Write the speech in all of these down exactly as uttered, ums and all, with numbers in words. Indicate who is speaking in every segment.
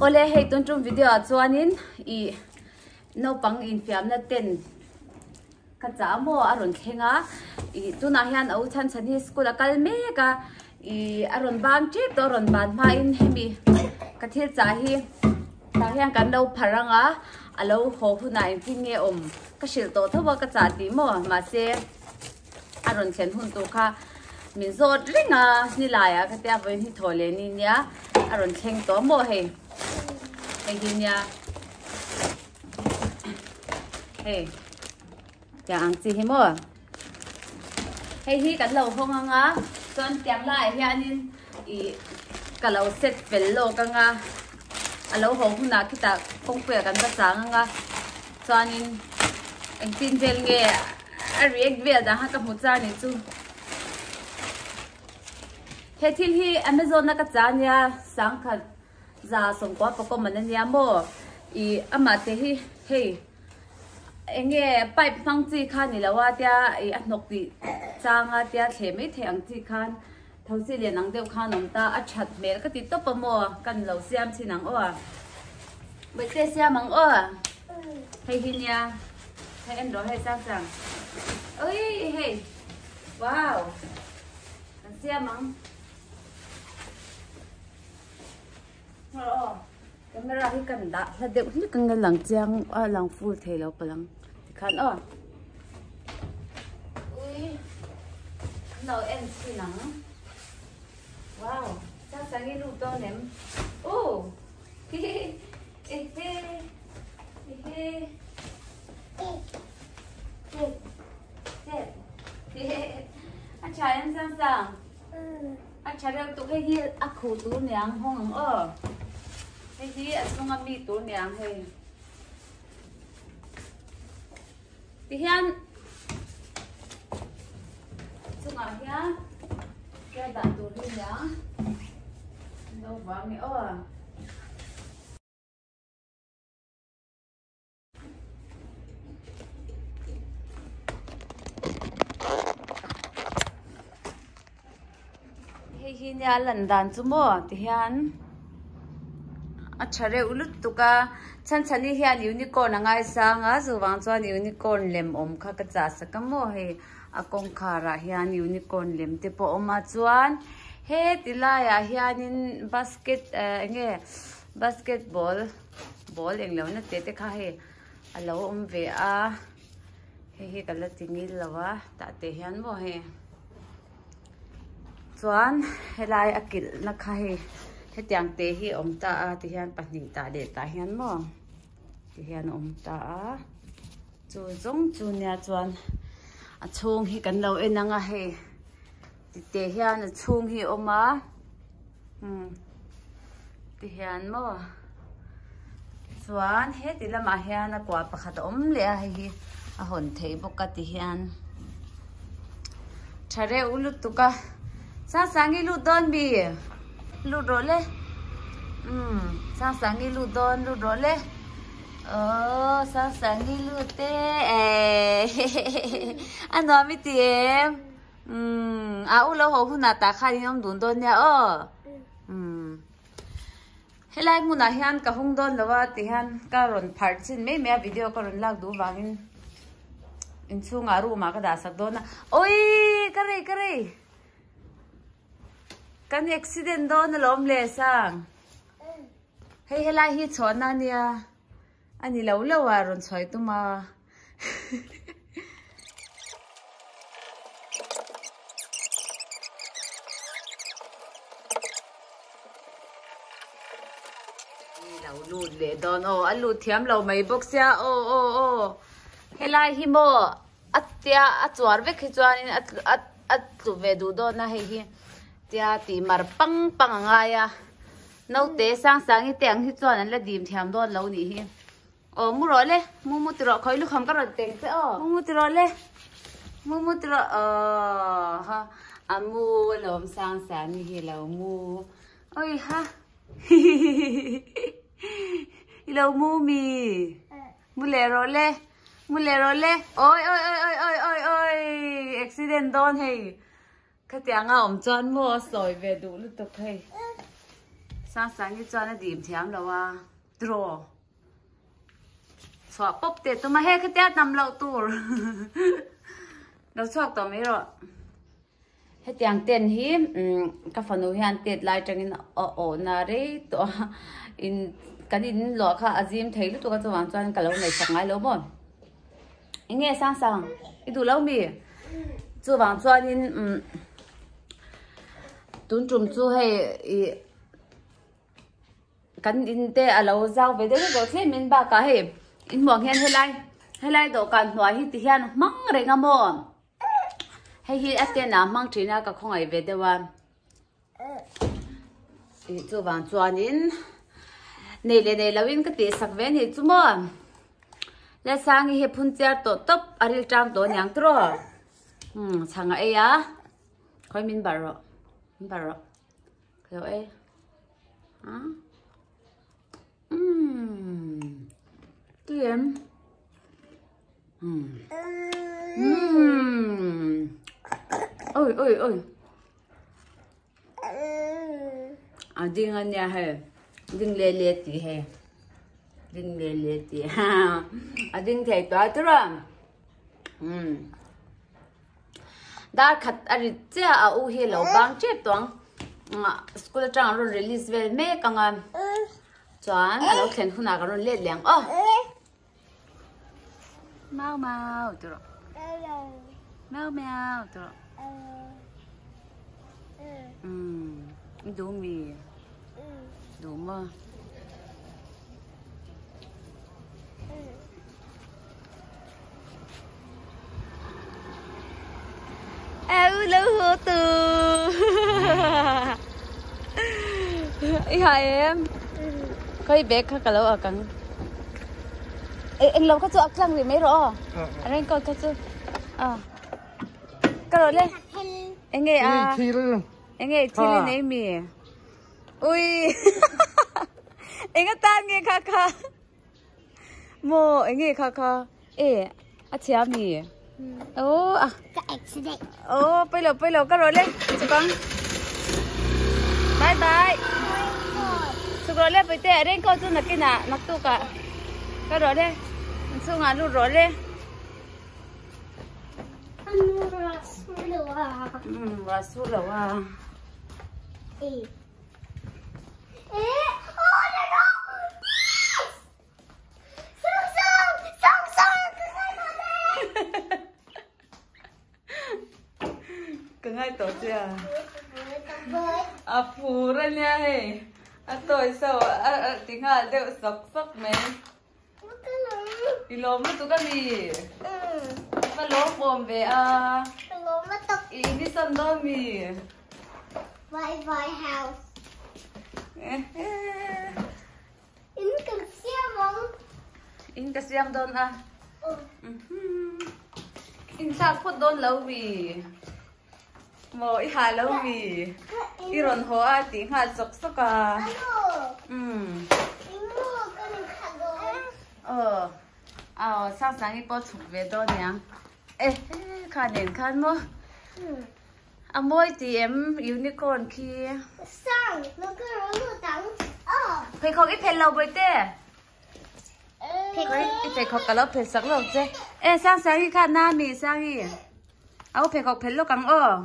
Speaker 1: ole hei tun tum video chuanin I no pang in fiam na ten ka cha mo aron khenga I tuna hian au chan chan hi school akal me ka I aron ban chi to ron ban ma in hemi ka thil cha hi ta hian kan lo pharanga alo ho huna in tin nge om ka shil to thowa ka cha ti mo ma se aron chen hun tu kha min zot ringa ni la ya ka tia voin hi thole ni nya aron cheng to mo he hey nya hey ya ang chi hi mo hey hi kan lo hong anga chon tiang lai hianin I ka lo set fel lo ka nga alo ho huna kita kong pe kan ba chang anga chuanin ang tin vel nge a react vel da ha ka mu cha ni chu he thil hi Amazon na ka cha nya sang khat za som kwa pa ko man nya mo I ama te hi hey enge pipe phang chi khan ni lawa tia I anok ti changa tia the mai the ang chi khan thosi le nang deu khan om ta a that mel ka ti to pa mo kan lo siam chi nang o bai te siam mang o hey hi nya hey en ro hey sang sang ơi hey wow kan siam mang oh camera hi kan da la deu ni kan lang chiang a lang full the lo palang khan o ui no en chi nang wow sa sang i lu to nem oh he he he he he he anh trai em sang sang anh trai em tụi cái gì à khổ tú nhàng hông ở cái gì à không ăn mì tú nhàng hay thì hiện chúng ở here cái bạn tú đi nhàng đâu vắng nữa à hi nya lan dan chu mo ti hian a thare ulut tuka chan chani hian unicorn angai sanga zuwang chuan unicorn lem om kha ka cha sakamo he akong khara hian unicorn lem te po oma chuan he tilaya hianin basket nge basketball ball englo na te te kha he alo om ve a he hi kala tingil lawa ta te hian mo he chuan helai akil na khai he tiang te hi om ta a ti hian pahni ta le ta hian mo ti hian om ta a chu zong chu nya chuan a chung hi kan lo enanga he ti te hian a chung hi oma hm ti hian mo chuan he ti lama hian a kwa pakhat om le a hi a hon thei boka ti hian thare ulut tuka sang sangi lu don bi lu ro le um sang sangi lu don lu ro le ờ sang sangi lu te eh ano mi ti em um a u lo ho hu na ta kha ni om dun don nya o um helai mu na hian ka hung don lawa ti hian ka ron phar chin me me video ka ron lak du wangin in chunga ru ma ka da sak don na oi kare kare kan accident do na lom le sang hey helai hi chona nia ani lo lo wa ron choi tu ma ni lo lu le don o alu thiam lo mai box ya o o o helai hi mo atya achwar ve khi chuan in at at at tu ve du do na he hi tia ti mar pang pang nga ya no te sang sang i teng hi chuan an la dim thiam don lo ni hi o mu ro le mu mu ti ro khoi lu kham ka ron teng se o mu mu ti ro le mu mu ti ro ờ ha amu lom sang sang ni hi lo mu oi ha i lo mu mi mu le ro le mu le ro le oi oi oi oi oi oi oi accident don hey cái tiếng ngà ổng chọn mua sỏi về đủ lúc tục hay sang sang như cho nó điểm thèm là wa draw xóa bóp tết tụi mà hết cái tết nằm lậu tủ đâu xóa tụi mấy rồi hết tiếng tiền hi các phần nuôi hàng tết lại trong in ở na đấy tụi in cái in lọ khá azim thấy lúc tụi các tụi bạn cho cả lâu này chẳng ai lâu mà nghe sang sang ít đủ lâu mi tụi bạn cho in tuần trùm chú hay cái in tê à lâu giao về đấy rồi thế mình ba cái hay in mong hen hay lại hay lại đồ cần nói hi thì hen măng rồi ngắm mò hay hi ở tên nào măng chỉ là các không ai về đây mà chú bạn cho nên này này này lâu in cái tiền sắc ven thì chú mò là sang hi phun chia tổ tấp ở trong tổ nhang trò um sang ấy à coi mình bảo rồi mình bảo rồi cái ấy à um tiền um um ôi ôi ôi à đinh anh nhà hay đinh lê lê tí hay đinh lê lê tí ha à đinh thầy toa chứ rồi um đã khát ari chứ à u hi lâu bang chết toang school trang rồi release về mấy cái ngành chọn à lâu khen hun nào rồi lết liền ô mau mau được rồi mau mau được rồi um đủ mì đủ mà à u lâu hứa từ ý hai em có bé khác cả lâu à căng anh lâu có chỗ ác lăng gì mấy rồi anh coi có chỗ à cái rồi lên anh nghe à anh nghe chi lên em mì ui anh cái tan nghe kha kha mồ anh nghe kha kha ê à chia mì ô à ô bây giờ bây giờ cái rồi lên chụp con bye bye chụp rồi lên bây giờ đến coi chung là cái nào nắp tu cả cái rồi lên chung à luôn rồi lên um và su rồi à cưng ai tổ chưa à phù ra nha he à tôi sao à tiếng Hà đều sốc sốc mấy đi lom nó tụi cái gì mà lom bom về à lom nó tập ý đi sân đó mi vai vai house in cái xem không in cái xem đón à in sao phốt đón lâu vì mò ít hà lâu vì ít rồi hoa tiếng Hà sốc sốc à um ờ à sáng sáng đi bỏ chụp về đó nhá ê khá nền khá mơ à mỗi thì em unicorn kia sang nó cứ nó đắng ờ phải không ít phèn lâu với tê phải ít phải không cả lâu phèn sắc lâu chứ ê sáng sáng đi khá na mì sang đi áo phải không phèn lâu căng ờ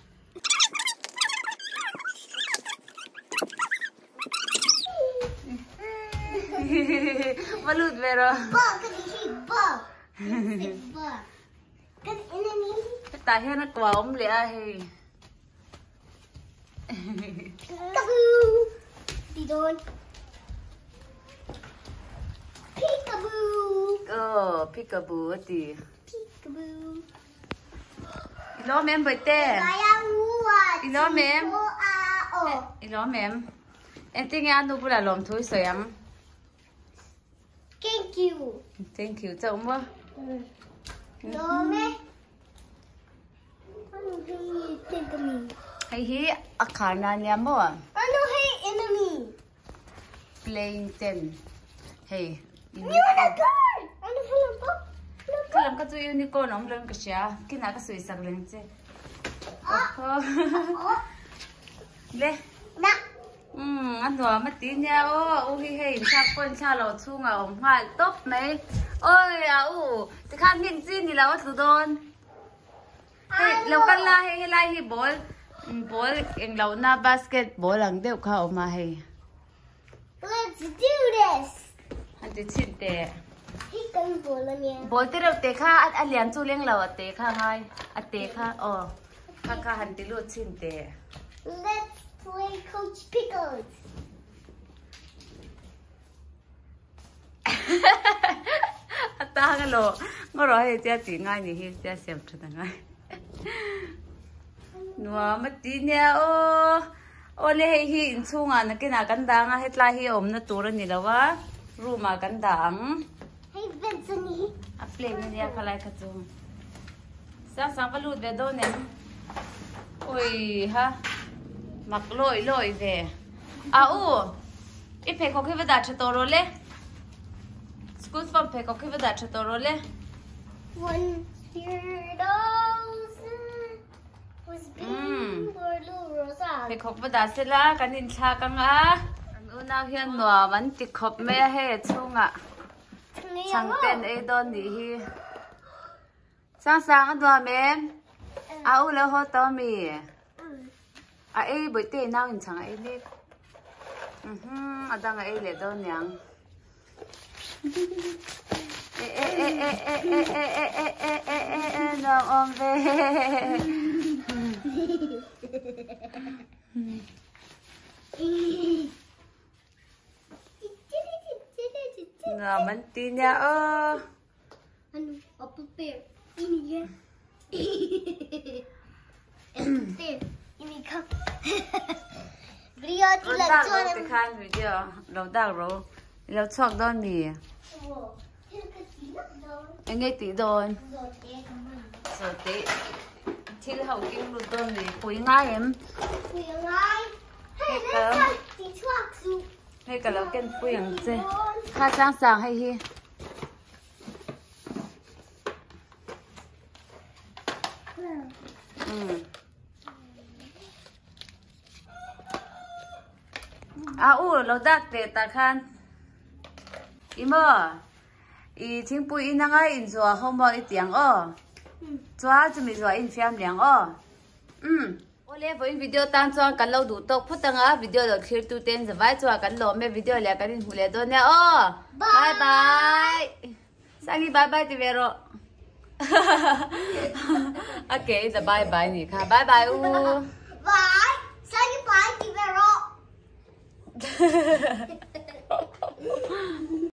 Speaker 1: malut về rồi tại thế nó quả ống lẽ hay đi đồn peekaboo ờ peekaboo thì peekaboo nó mềm bởi tê nó mềm nó mềm em tính ăn đâu là làm thôi sáng thank you thank you chồng mơ nó mẹ hay hi akana niya mo ano hey enemy playing ten hey unicorn ano halam pa kalam ka to unicorn ang lang ka siya kina ka suy sang lang che le na um anh nói mà tí nha ô ô hi hi cha con cha lẩu chung à ông hoa tốt mấy ôi à u thì khám miệng gì thì là thứ đòn hey lâu căn la hay hay la hi ball ball em lâu na basketball lang đều khao mà hay
Speaker 2: Let's do this.
Speaker 1: anh ti chín tệ
Speaker 2: He can ball again.
Speaker 1: ball ti đâu tệ kha anh anh liền chu liang lâu tệ kha hai anh tệ kha oh kha kha anh ti lu chín tệ
Speaker 2: Let's play Coach Pickles.
Speaker 1: ta cái lỗ ngồi rồi thì chỉ ngay thì hi chỉ xem cho thằng ngay nó mất tí nha ô ô lê hi hi chung à nó cái nào cắn đắng à hết lại hi ôm nó tụt ra nhỉ đâu á ru mà cắn đắng
Speaker 2: Hey Vincent.
Speaker 1: à play này đi à lại cái chung sáng sáng phải lùi về đâu nè ôi ha mặc lội lội về à u ít phải có cái vật đặt cho tôi rồi lê school from phải có cái vật đặt cho tôi rồi lê
Speaker 2: One Gyarados was being for little Rosa.
Speaker 1: phải khóc vật đặt xí la cái nín cha căng á ưu nào hiền nọ vẫn chỉ khóc mẹ hết chung ạ chẳng tên ấy đón đi hi sáng sáng ăn đồ mẹ à u lỡ hot to mì à ấy buổi tê nào hình chẳng ấy biết ừm à đang ấy lệ đâu nhang ê ê ê ê ê ê ê ê ê ê ê ê nó ôm về nó mình tin nha ơ
Speaker 2: And up there, in here. And there, in the cup. Video thì
Speaker 1: lâu
Speaker 2: là
Speaker 1: đau
Speaker 2: cho
Speaker 1: lâu thì khăn video lâu đau rồi lâu chọc đón mì anh nghe tí đồn rồi tí thì hậu kinh luôn đồn mì quý ngay em
Speaker 2: Hey, let's have the tracksuit.
Speaker 1: hay cả lâu kinh quý em chứ khá sáng sáng hay hi ừ à u lâu đắc tệ ta khan imơ i chính bùi in ngay in zua hôm bao ít tiếng ô zua cho mình zua in phim liền ô um ô lẽ với video tan cho cái lâu đủ tốc phút tăng á video được share tu tên rồi vai cho cái lỗ mấy video lẽ cái din hule đó nha ô bye bye sang đi bye bye thì về rồi okay giờ bye bye nhỉ kha bye bye u
Speaker 2: Bye. Say goodbye, Tivero.